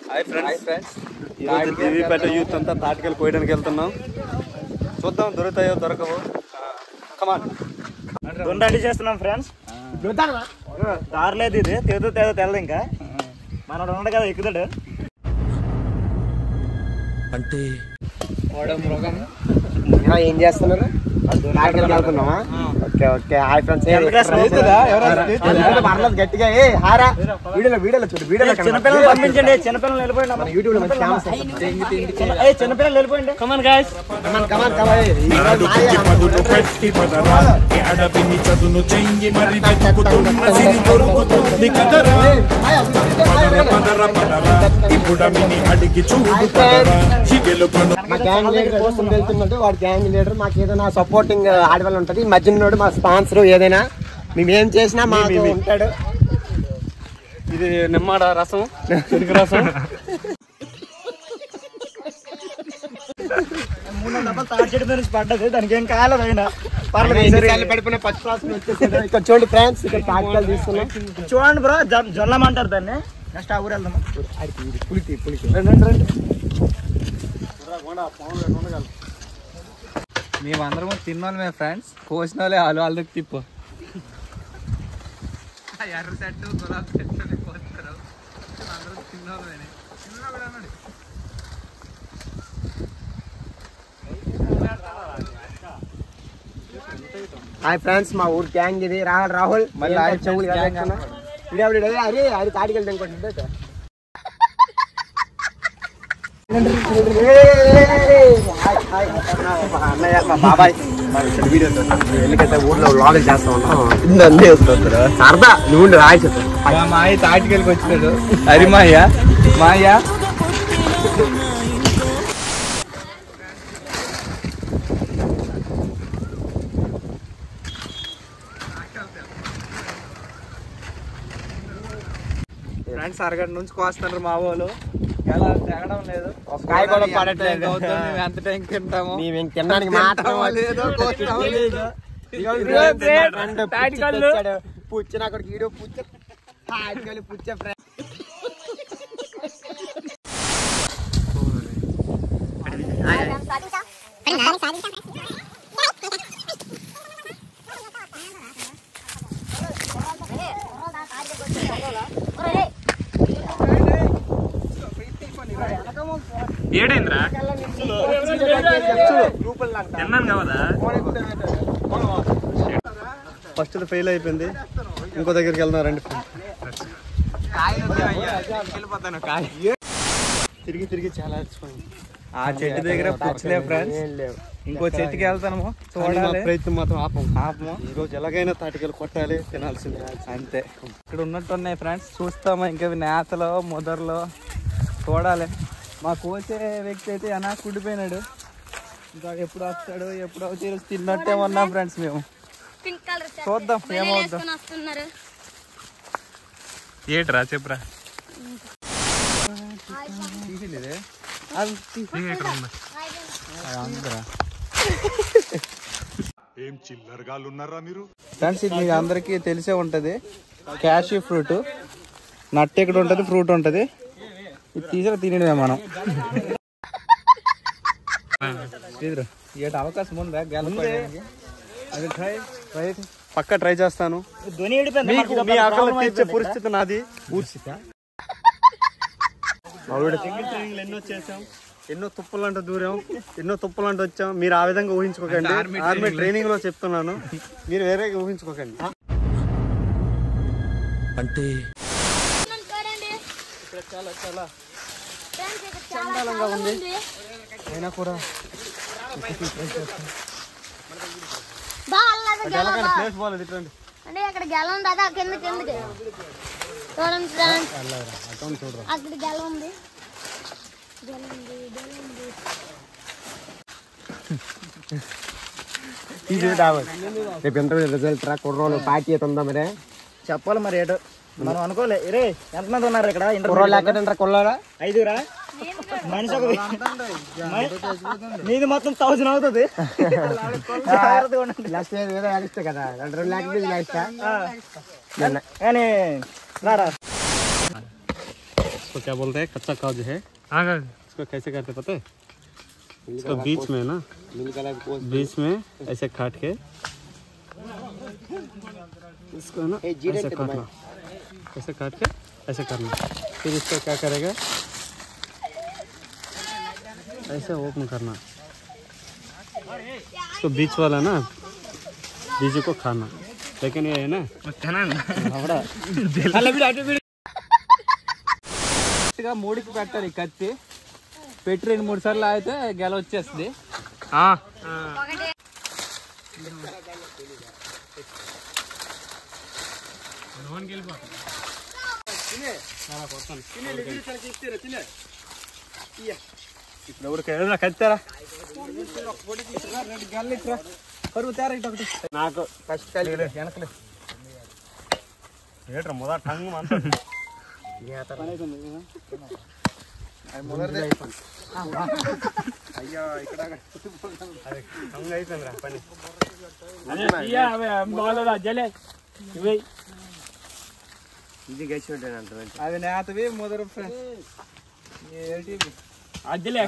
Hi friends, ఈరోజు దేవీపేట youth అంతా తాటికలు కోయడానికి వెళ్తున్నాం. చూద్దాం దొరుకుతాయో దొరకవో. కమాన్ రెడీ చేస్తున్నాం ఫ్రెండ్స్. దారలేదు, ఇది తెగుతూ తెలదు. ఇంకా మనోడు ఉన్నాడు కదా ఎక్కుతాడు అంటే ఏం చేస్తున్నారు? వెళ్తున్నామా? Okay okay. హాయ్ ఫ్రెండ్స్, గట్టిగా హారా వీడియోలో చూడు. చిన్నపిల్లలు పంపించండి. చిన్నపిల్లలు వెళ్ళిపోయింది. యూట్యూబ్ లో చిన్నపిల్లలు వెళ్ళిపోయింది. కమాన్ గైస్, మా గ్యాంగ్ లీడర్ కోసం వెళ్తున్నట్టు. వాడు గ్యాంగ్ లీడర్. మాకు ఏదైనా సపోర్టింగ్ ఆడవాళ్ళు ఉంటది. మధ్యనోడు మా స్పాన్సర్. ఏదైనా మేమేం చేసినా మాకు ఉంటాడు. ఇది నిమ్మడ రసం, చెరుకు రసం. 300 డబ్బాలు తాటి చెట్టు నుంచి పడ్డది. దానికి ఏం కాలేదు. అయినా పడిపోయిన ఫస్ట్ క్లాస్ ఇక్కడ చూడండి ఫ్రెండ్స్. ఇక్కడ తాటికాయలు తీసుకున్నాం. చూడండి బ్రో, జొల్లమంటారు దాన్ని. నెక్స్ట్ ఆ ఊరు వెళ్దాం. పులికి మేమందరము తిన్నోళ్ళు మేము ఫ్రెండ్స్. కోసిన వాళ్ళే వాళ్ళకి తిప్పు. ఎర్ర సెట్టు గులాబీ సెట్టు కోస్తారు. అందరూ తిన్నోళ్ళే. హాయ్ ఫ్రెండ్స్, మా ఊరు గ్యాంగ్ ఇది. రాహుల్ మళ్ళీ చెవులు అరే అది తాటికెళ్తే అనుకుంటుంటే అన్నయ్య మా బాబాయ్ వీడియో ఎందుకంటే ఊర్లో వ్లాగ్ చేస్తా ఉన్నాం. సరదా నువ్వు రాయి చెప్పు. మాయ తాటికెళ్ళకి వచ్చినాడు. హరి మాయ ఫ్రెండ్స్. అరగంట నుంచి కోస్తున్నారు మా వాళ్ళు. ఎలా తెగడం లేదు. కాయ కూడా పడట్లేదు. మేము ఎంత టైం తింటాము? మేము తినడానికి మాత్రం పుచ్చిన అక్కడికి ఈడో పుచ్చ తాటికాయలు పుచ్చ ఫ్రెండ్స్. ఏడైందిరా ఫస్ట్ ఫెయిల్ అయిపోయింది. ఇంకో దగ్గరికి వెళ్దాం రండి. తిరిగి చాలా అలసిపోయింది. ఆ చెట్టు దగ్గర పుచ్చలే ఫ్రెండ్స్. ఇంకో చెట్టుకి వెళ్తాము. చూడాలి. ప్రయత్నం మాత్రం ఆపము. ఈ రోజు ఎలాగైనా తాటికలు కొట్టాలి, తినాల్సిందే అంతే. ఇక్కడ ఉన్నట్టున్నాయి ఫ్రెండ్స్. చూస్తామా ఇంకా నేతలో ముదర్లో చూడాలి. మా కోసే వ్యక్తి అయితే అనా కుడిపోయినాడు. ఇంకా ఎప్పుడు వస్తాడు ఎప్పుడు అవుతాడు తిన్నట్టే ఉన్నాం ఫ్రెండ్స్. మేము చూద్దాం ఏమవుద్దాం. ఏట్రా చెప్పురా. ఫ్రెండ్స్, ఇది మీకు అందరికీ తెలిసే ఉంటది. Cashew fruit. నట్ ఇక్కడ ఉంటది, ఫ్రూట్ ఉంటది. ఇది తీసుకు తినడమే మనం. అవకాశం ఉందా? అది పక్క ట్రై చేస్తాను. మీ ఆకలి తీర్చే పరిస్థితి నాది. ఎన్నో చేసాం, ఎన్నో తుప్పలంట దూరం, ఎన్నో తుప్పలంట వచ్చాం. మీరు ఆ విధంగా ఊహించుకోకండి. ఆర్మీ ట్రైనింగ్ లో చెప్తున్నాను. మీరు వేరేగా ఊహించుకోకండి. అంటే ఇక్కడ చాలా చాలా చండాలంగా ఉంది. అయినా కూడా ప్లేస్ బాగాలేదు. ఇట్లాండి అంటే అక్కడ గెల ఉంది. అదే కిందకి చూడండి ఫ్రెండ్స్. అక్కడ గెల ఉంది. రేపు ఇంటర్వ్యూ రిజల్ట్ రా. కుర్రోలు పార్టీ అయితే ఉందా మరే? చెప్పాలి మరి. ఏటో మనం అనుకోలే. రే ఎంతమంది ఉన్నారు ఇక్కడ? కుర్రోలు ఎక్కడ కొల్లారా? 5రా. మనిషి ఒక మీది మొత్తం 1000 అవుతుంది. కదా 2 లక్షలు కానీ రారా इसको क्या बोलते हैं, कच्चा काजू है। इसको कैसे करते पता है? इसको बीच में ना, बीच में ऐसे काट के इसको ना ऐसे काटना, ऐसे काट के ऐसे करना। फिर इसको क्या करेगा, ऐसे ओपन करना, इसको बीच वाला ना बीज को खाना। लेकिन ये है ना మూడికి పెట్టాలి కత్తి పెట్టి 2-3 సార్లు అయితే గెల వచ్చేస్తుంది. ఇప్పుడు ఎవరికి కత్తారా నాకు ఫస్ట్ వెనకలే ఏట్రా మొదట టంగు అంత అయ్యో ఇక్కడ టంగు అయిపోయిందిరా పని. ఇది గచ్చి అది నేతవి మొదలు అద్దెలే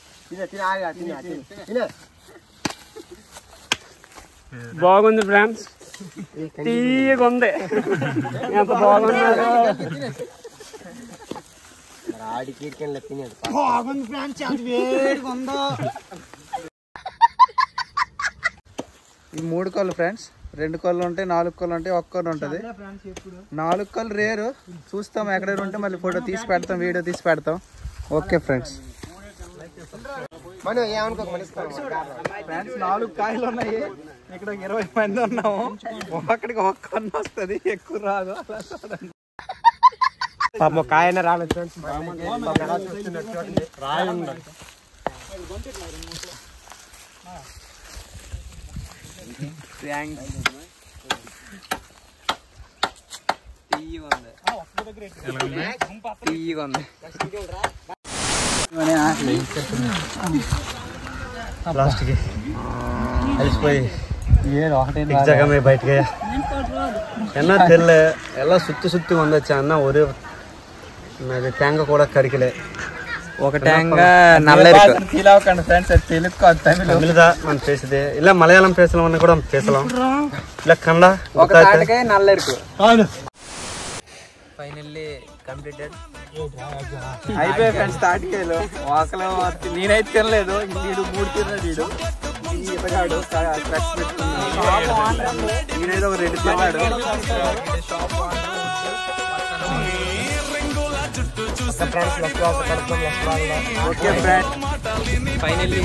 బాగుంది ఫ్రెండ్స్, తీయగా ఉంది. ఎంత బాగుంది బాగుంది ఫ్రెండ్స్, అది వేడిగా ఉందో. ఈ 3 కళ్ళు ఫ్రెండ్స్, 2 కళ్ళు ఉంటాయి, 4 కళ్ళు ఉంటాయి, 1 కళ్ళు ఉంటుంది. 4 కళ్ళు రేరు, చూస్తాం ఎక్కడ ఉంటే మళ్ళీ ఫోటో తీసి పెడతాం, వీడియో తీసి పెడతాం. ఓకే ఫ్రెండ్స్, ఫ్రెండ్స్ 4 కాయలు ఉన్నాయి. ఇక్కడ 20 మంది ఉన్నాము, ఒక్కడికి 1 కన్ను వస్తుంది, ఎక్కువ రాదు. పాప కాయన రాలేదు ఫ్రెండ్స్. రాయి ఉండాలి. लास्ट के एक जगह में बैठ गया என்ன தெரியல, எல்லாம் சுத்தி வந்துச்சு. அண்ணா ஒரு தேங்காய் கூட கிடைக்கல. ఒక தேங்காய் நல்ல இருக்கு. ஃபீல் ஆகணும் फ्रेंड्स, அது தெலுங்கு தமிழ் தான் நான் பேசுதே. இல்ல மலையாளம் பேசலாம்னு கூட பேசலாம். இல்ல కన్నడ ఒక తాటకాయ నల్ల ఇருக்கு. అవును, ఫైనల్లీ కంప్లీటెడ్ అయిపోయి ఫ్రెండ్స్. తాటికాయలు ఆకలి నేనైతే తినలేదు, వీడు 3 తిన్నాడు. వీడు ఇతగాడు స్పెక్స్ పెట్టుకున్నాడు, నేనైతే ఒక 2 తిన్నాడు. ఓకే ఫ్రెండ్స్, ఫైనల్లీ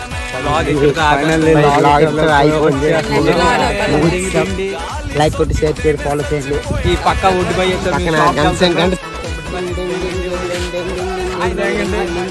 లైక్ కొట్టి షేర్ చేయండి, ఫాలో చేయండి. ఈ పక్క వుడ్ బై